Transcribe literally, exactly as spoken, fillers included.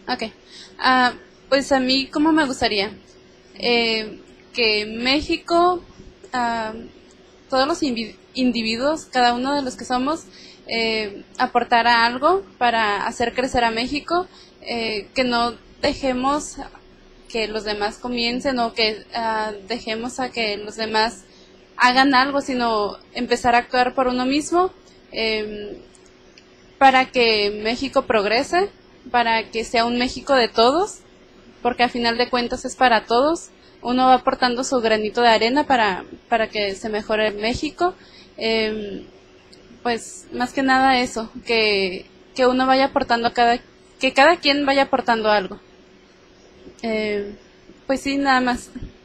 Ok. Ah, pues a mí, ¿cómo me gustaría? Eh, que México, ah, todos los invi- individuos, cada uno de los que somos, eh, aportara algo para hacer crecer a México, eh, que no dejemos que los demás comiencen o que ah, dejemos a que los demás hagan algo, sino empezar a actuar por uno mismo, eh, para que México progrese, para que sea un México de todos, porque a final de cuentas es para todos. Uno va aportando su granito de arena para, para que se mejore México. Eh, pues más que nada eso, que, que uno vaya aportando cada, que cada quien vaya aportando algo. Eh, pues sí, nada más.